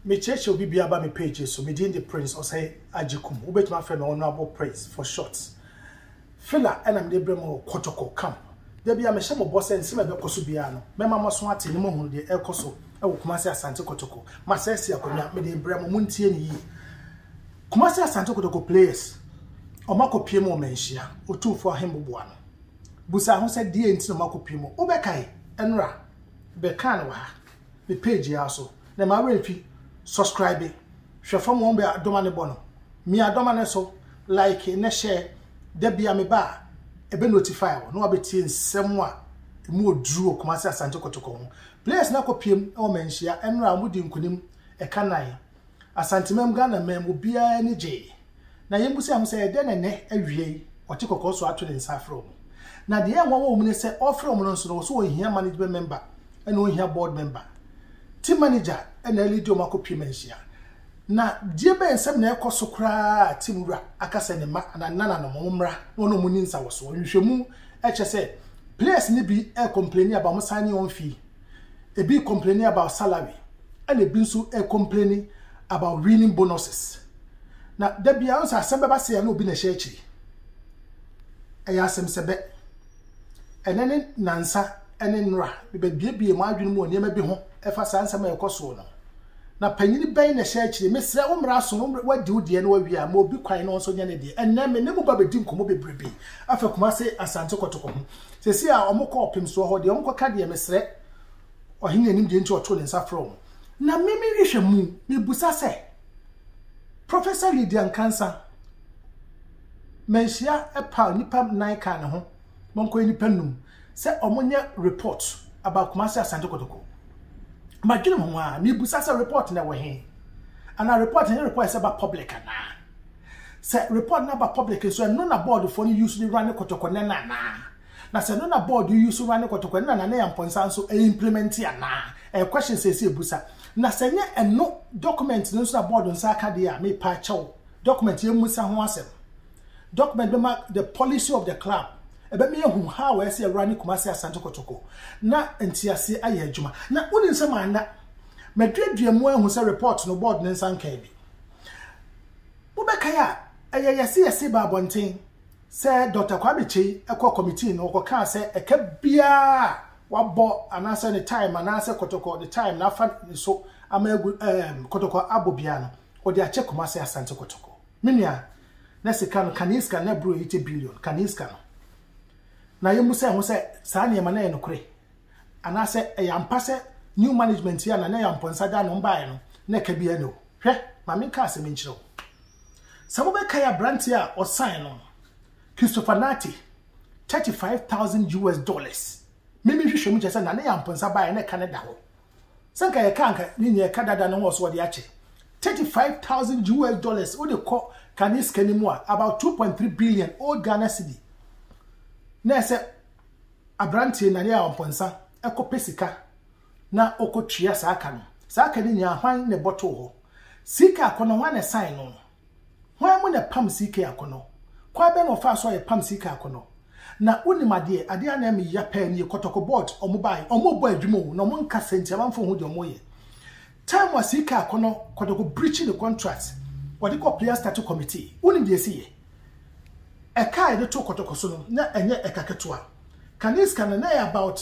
me church will be about me pages, so me the prince or say Ajikum, who bet my friend honorable praise for shorts. Filler and I'm the Bremo Kotoko camp. There be a meshamo boss and Sima Cosubiano. Memma Maswati, no more the El Coso, I will Kumasa Santo Kotoko. Massasia Konya, me the Bremo Muntian. Kumasa Santo Kotoko players. Omako Piemo Manhyia, Otumfoo him buano. Busa who said dear into Mako Piemo, Obekai, Enra, Bekanwa, the page also. The Marie subscribe. Shafam won't be a domane bono. Me a domane so, like in a share, there be a me bar, a be notify, no abetin, somewhat more drew Kumasa Santo Kotoko. Players Nako Pim or Manhyia, Enra Mudim Kunim, a canine. A santimem Ghana man will be any jay. Na yembusi amuse den ene awie otiko koso ato ne nsa from na de yan wo mu ne se offer mu no so so ohia management member ene ohia board member team manager ene lead o makopi Manhyia na die be nsem na ekoso kra team wura akasa ne ma na nana no momra no no mu ni nsa wo so nhwehwemu eche se players ni bi complaining about signing on fee e bi complaining about salary and e bi nso complaining about winning bonuses. Na debi ansa asem beba se ya no obi na hyechi eya asem sebe enene nansa ene nra be biebie mu adwene mu onema bi ho efa sansa ma ekoso no na panyini ben na hyechi mesre umra so wadi udie na wawi a ma obi kwan no so nya ne de enne me ne mu ba bedi nkomo bebrebe afa kuma se Asante Kotoko ho sesi a omukọ opim so ho de omukọ ka de mesre ohine anim de nti oto ne nsa from na mimi hwehwe mu me busa se Professor Lydian Cancer Manhyia epa nipa 9 kan ho monko nipa num se omonye report about Kumasi Asante Kotoko magene ho a me busa se report na we he ana report is about public ana se report na about public so no na board for you use the run Kotoko na se no na board you use run Kotoko na yamponsa so implement ya na question se busa na senye eno document no so board on saka dia me pa chaw document yemusa ho asem document be ma the policy of the club ebe me hu how we say run Kumasi Asante Kotoko na entiase aye adwuma na woni nsem anda madwaduamu ahu say report no board ne nsan kan bi wo be kaya yesi ba bonten say Dr. Kwabichi ekọ committee no ko kan say eka bia wabo anasa ne time anasa Kotoko the time na fa so amagu Kotoko abobia no odi ache Kumasi Asante Kotoko minia na sika no kaniska na bro 80 billion kaniska no na yemusa ho se saa ne na enokure anasa eyampase new management ya na yamponsa da no mbae no na ka bia no hwe ma me ka asem nchiro sabo be kaya brand ya o sign no Christopher Nati $35,000 mimi hwehwe mu chese na yamponsa bae na Canada ho sanka ye kanka ni nye kadada no so de ache $35,000 wo de ko kaniska ni mu about 2.3 billion old Ghana cedi na se abrantie na yamponsa eko pesika na okotria saaka no saaka ni nya hwan ne boto ho sika akono hwan ne sign no hwan mu ne pam sika akono kwa be no fa so ye pam sika akono na unimade ade na me ya pa ni Kotoko board omobai omobo adwuma no mo nka senti amfo hu de omoye time wasika akono Kotoko breaching the contract what call players statute committee uni de siye e kai de to Kotoko so no na enye ekaketoa kaniska na about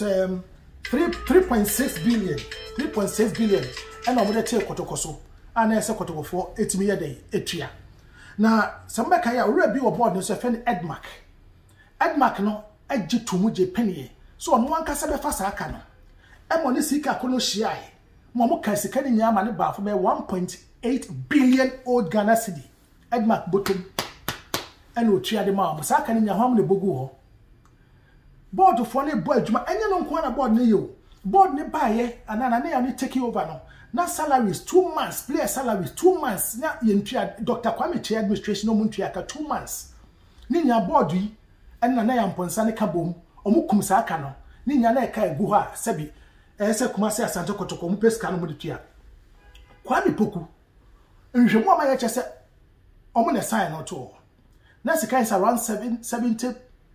3.6 billion and omo de Kotoko so ana ese Kotoko for 8 million day etua na sambeka ya ura bi wo board no so fen Edmark no agitumu je penye so ono ankasa be fa saaka no e mo ne sika kono hyiae mo ka sika ni nyama ne baafo be 1.8 billion old Ghana cedi Edmark botom ene otua de ma mo saaka ni nyahwam ne bogu ho board fo ne bo adwuma enye no nko na board ne yo board ne baaye anana ne ya ne take over no na salaries 2 months player salaries 2 months na yentua Dr. Kwabichi administration no muntua ka 2 months ni nya board yi enna na yamponsa ne kabom omukum saaka no ni nya na eka egu ha sebi ese Kumasi Asante Kotoko mu peska no mu ditua Kwame Poku nhwemu ama ye chese omu ne sign no to na sika is around 70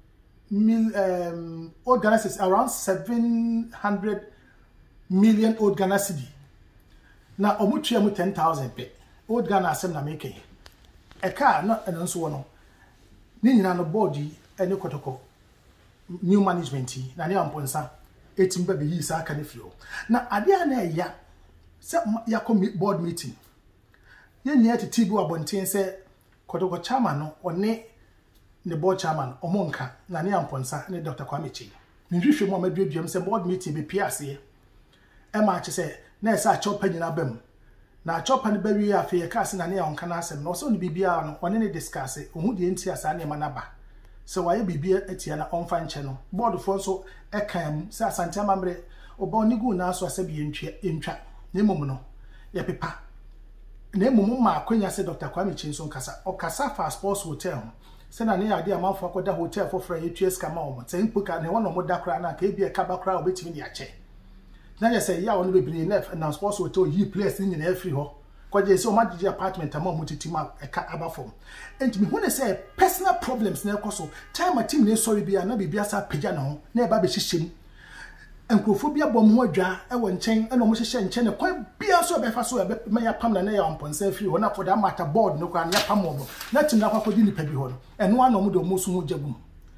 old Ghana is around 700 million old Ghana cedi na omutua mu 10,000 pe old Ghana asem na make e car na eno so no ni nyina no board yi ene Kotoko new management yi na ne amponsa etim ba be yi sa aka ne fio na ade a na ya se yakomi board meeting ye nya tete bi abonten se Kotoko chairman no one ne board chairman omonka na ne amponsa ne Dr. Kwame Chi ni hwehwe mo amaduaduam se board meeting be piase e ma che se na esa chopa nyina bam na chopa ne bawi afi ye kase na ne onka na asem no so ne bibia no one ne discuss ohu de enti asa ne manaba se waye bibia etia na onfa nche no board fo so e kan se asante amamre oba onigu na so asabi entwa ne mum no ye pepa na mum ma akwanya se Dr. Kwame Chi so nkasa o kasa fa sports hotel se na ne ade amanfo akoda hotel for fra etues kama o se mpuka ne wono mo da kra na ka ebia kaba kra obetimi ne ache na ya say ya wonu bebiri na sports hotel yi place ni na free ho kwaje se o magigi apartment ama mo titima eka abafom enti me hu say personal problems na ekoso time team ne sorry bia na bibia sa pagya na ho na e ba be hyehyem enkrofobia bom ho adwa e wo nchen e no mo hyehye nchen ne kwa bia so be fa so be ya pam na ya amponsa free ho na for that matter board no kwa na pam obo na tim na kwakodi ni pabi ho no eno ano mo de mo so ho jagum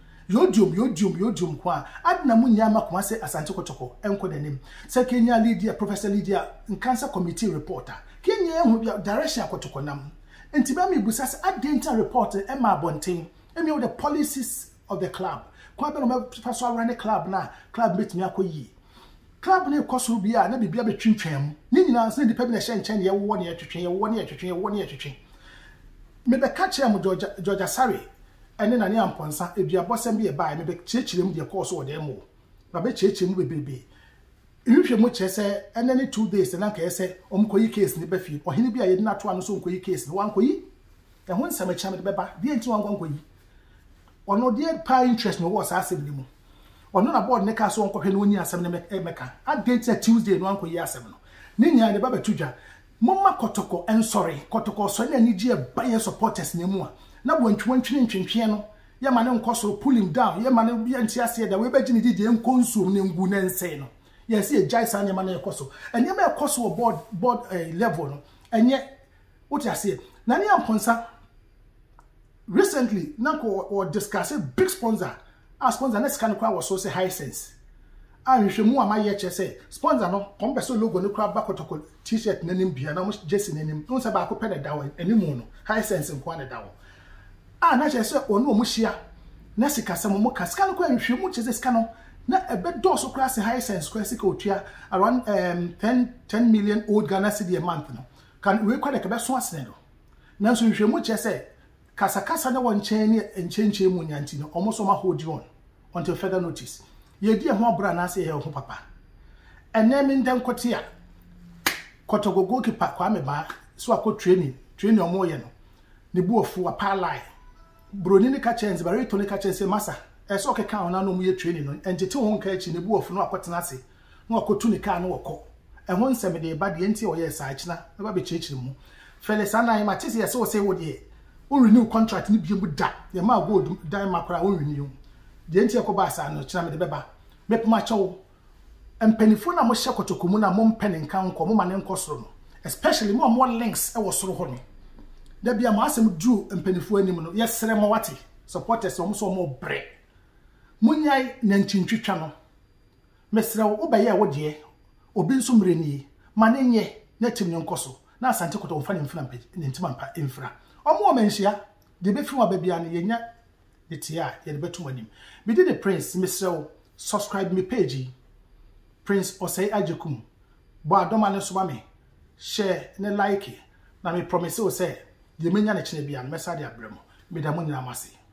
yodium kwa adna munya makoma se asante Kotoko enko danim se Kenya leader professor leader in cancer committee reporter Kenya hu direction Kotoko nam enti ba mi busa se adenta report e ma bonten emi with the policies of the club kwa be no me faso run the club na club betimi akoyi club na ekoso bia na bibia betwintwam ni nyina se dipa bi na hye nchen ye wo ne atwetwe me be catch am Georgia Sari ene na ne amponsa eduabosem bi e bae me be chechirem de course o dem mo ba be chechirem bebebe ihwehwe mo chese ene ne 2 days na ka ese omkoyi case ne ba fi ohene bi a yedi na to ano so omkoyi case ne wankoyi e ho nsama cha me be ba die nti wankoyi ono die pa interest no was asem ni mu ono na board ne ka so onkohwe no oni asem ne meka adate Tuesday no wankoyi asem no ne nya ne ba betudwa momma Kotoko ensori Kotoko so na ni gie ban supporters ne mu a na bontwentwentwentwe no ye ma ne nkoso pull him down ye ma ne ye ntiase da we bagini didi enkonsuom ne ngu ne nse no ye se jaisa ne ma ne ekoso enye ma ekoso board level no enye utiase na ne amponsa recently na ko discuss big sponsor a sponsor na scan kwa was so say high sense a hwehwemu ama ye che say sponsor no kompeso logo ne kwa ba Kotoko t-shirt nanim bia na mo jersey nanim no se ba ko pede dawo enimu no high sense nkwa ne dawo na che se onu omu hia na sika se mo kaska no kwa hwehwemu che se sika no na ebe doso class high sense kwa sika otua around 10 million old Ghana cedi a month no kan we kwa de ke be so asene no na so hwehwemu che se kasa na won chen ni enchenche mu nyanti no omo so ma hold on until further notice ye di ho abra na se ye ho papa enemi ndem kotia Kotoko goalkeeper kwa me ba so akọ training omo ye no ne buofu apalai broni ne ka chance ba reto ne ka chance masa e so keka ona no mu ye training no enjete ho nka echi ne buofu no akotena ase no akotu ne ka no wokọ e ho nsem de ba de enti o ye sa achina na ba be chechiri mu felisa na ma tisi ye so say wo de o renew contract ni biemu da ye ma gold dan makora o renew de enti ekoba asa no china me de beba mepma chawo empanifo na mo hye Kotoko mu na mo mpene nka nko mo ma ne nkosoro no especially mo links e wo soro ho no da bia mo asem dru empanifo anim no yesere mo wate supporters mo so mo bre munyai na ntintwitwa no mesere wo be ye wo de obi nso mreni ma ne nye na tim ne nkoso na asante Kotoko mfa ne mfra mpa ne ntima mpa emfra omo menhia de be fi wa ba bia no yenya de tia ye de betum anim me de the prince mesere subscribe me page Prince Osei Ajekum bo adoma ne so ba me share ne like na me promise o say de menya ne chine bia no message abramo me da mo nyina mase